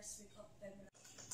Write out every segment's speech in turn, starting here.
수 있기 때문에.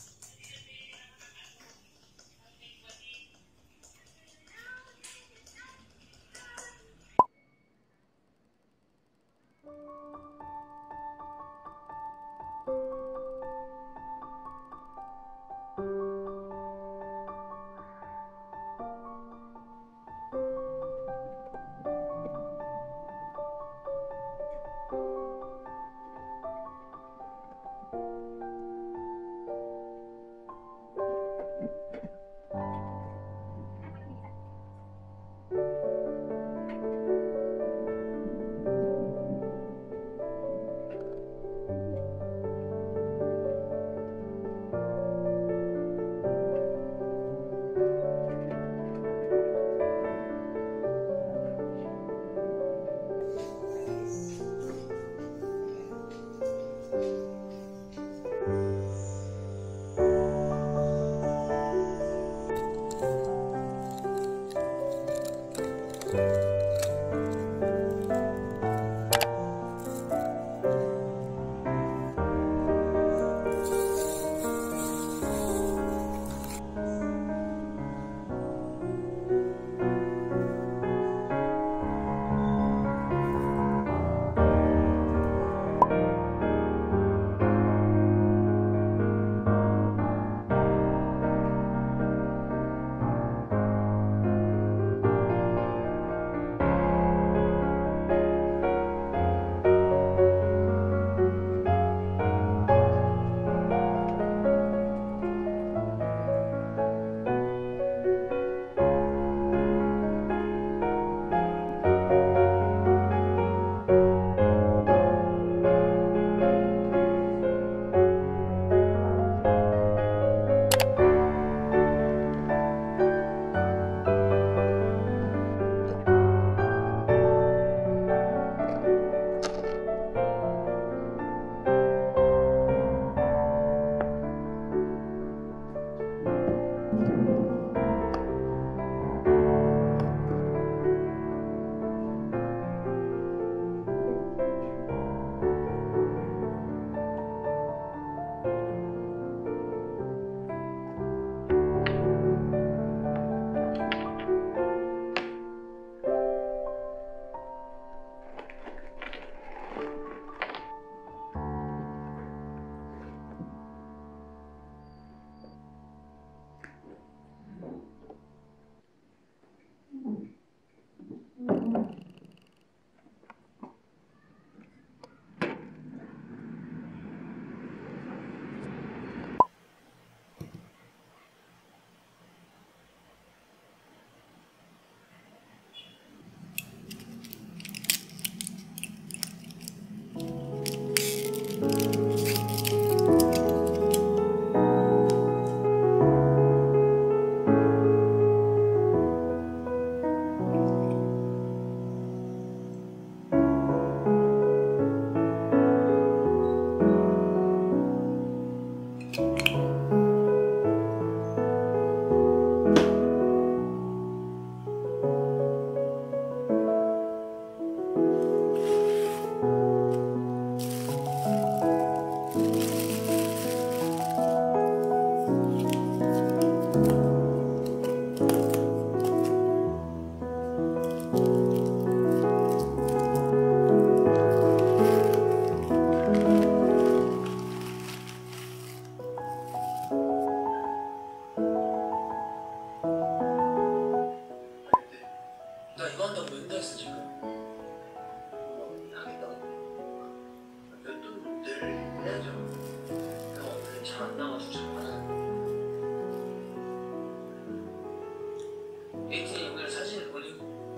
ATEEZ 오늘 사진 올리고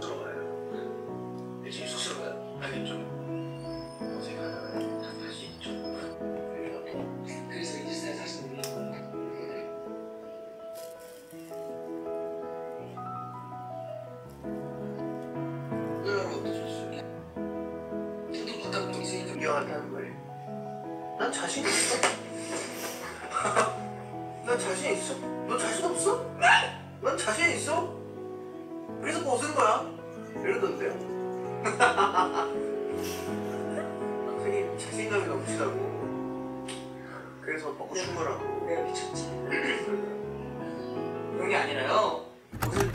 들어가요. 지금 숙소로 가요. 아니 좀 어색하잖아요. 다시 좀 그래서 인스타에 사진 올리는 거예요. 오늘 어떠셨어요? 저도 바깥 좀 있으니까 미워하게 하는 거예요. 난 자신 있어. 난 자신 있어. 너 자신 없어? 난 자신 있어? 그래서 벗은 거야. 이러던데요. 선생님 자신감이 넘치다고. 그래서 먹고 싶은 거라고. 내가 미쳤지. 그런 게 아니라요. 무슨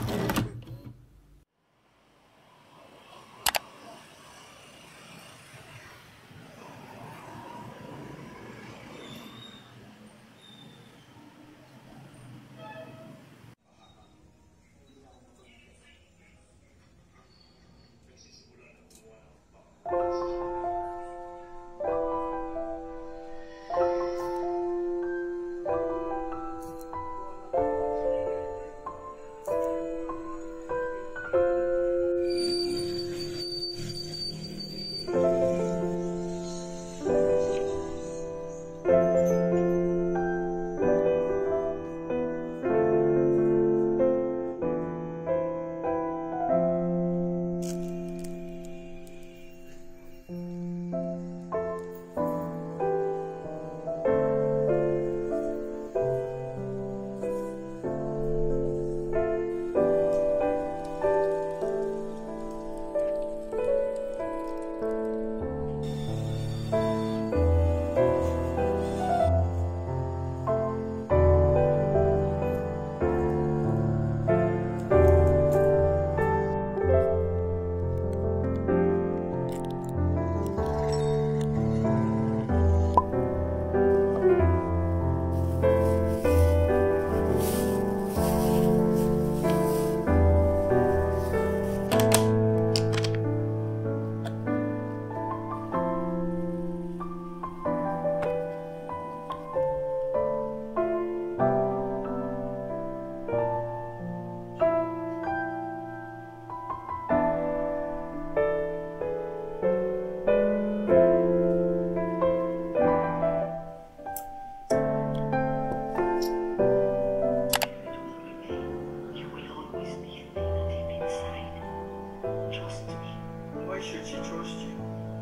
Why should she trust you?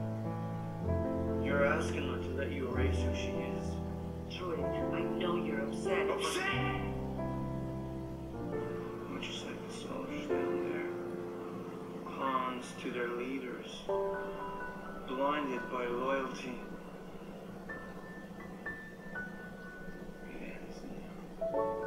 You're asking her to let you erase who she is. Jordan, I know you're upset. Upset? We're just like the soldiers down there. Pawns to their leaders. Blinded by loyalty. It ends now.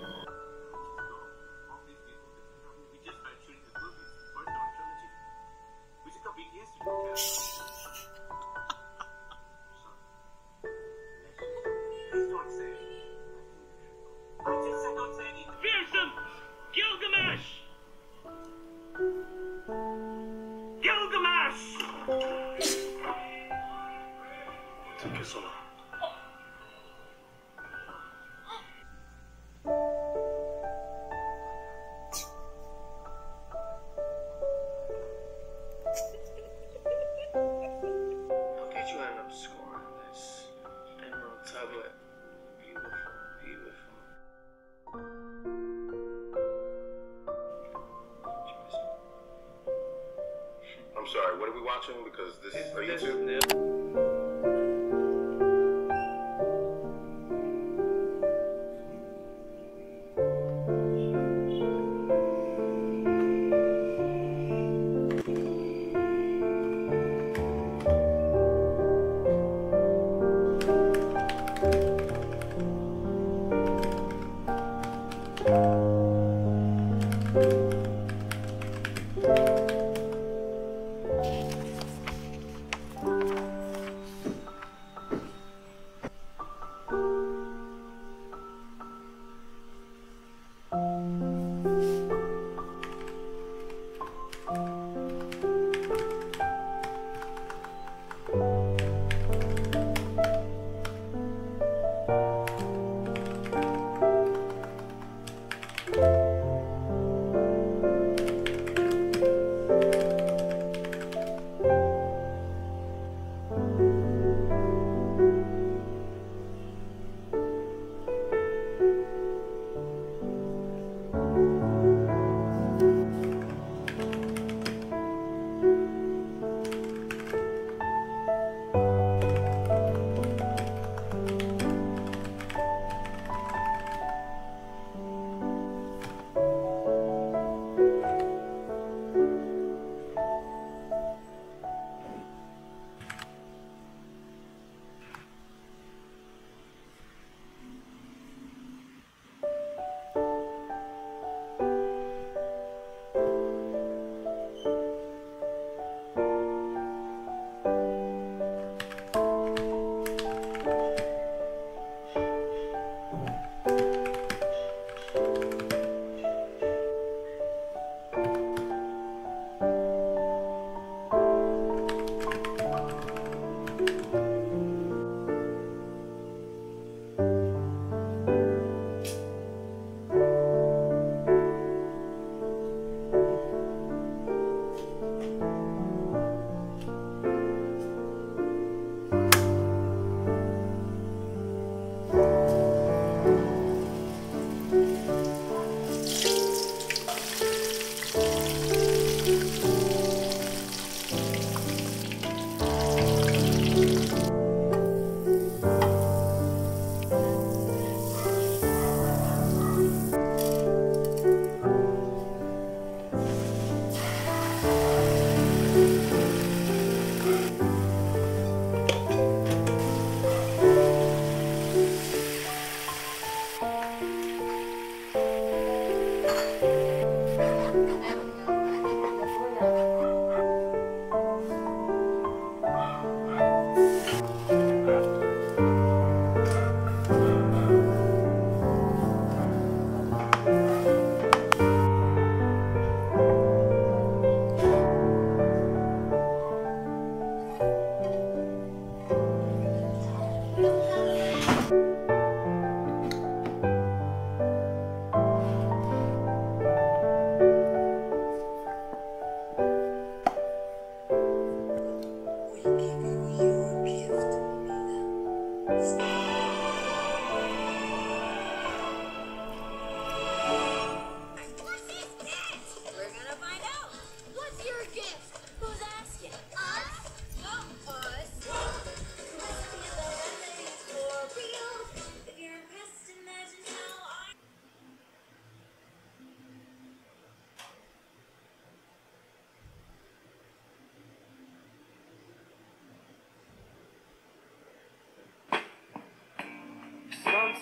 Fearsome Gilgamesh! Gilgamesh! 듣겠어. How did you end up scoring this emerald tablet? Beautiful, beautiful. I'm sorry, what are we watching? Because this is for YouTube.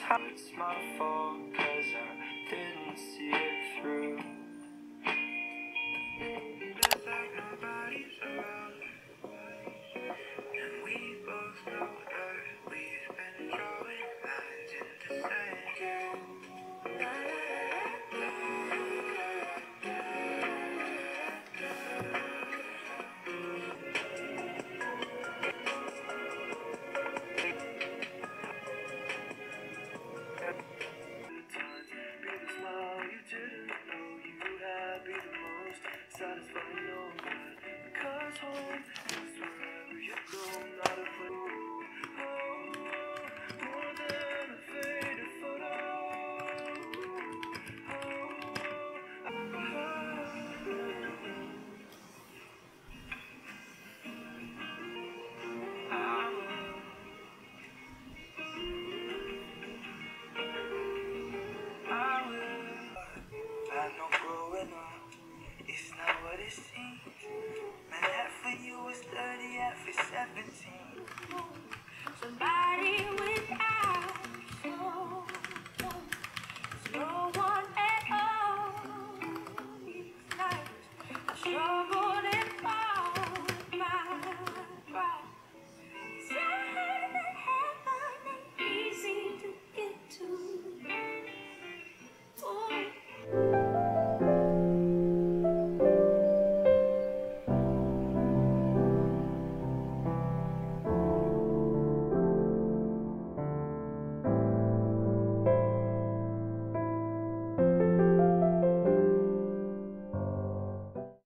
It's my fault, cause I didn't see it through. Feels like nobody's around, and we both know that we've been drawing lines in the sand. Satisfying no one, because home is wherever you go, not a place. More than a faded photo. I know growing up, it's not what it seems. Man, half for you was 30, half is 17. Somebody without soul. No one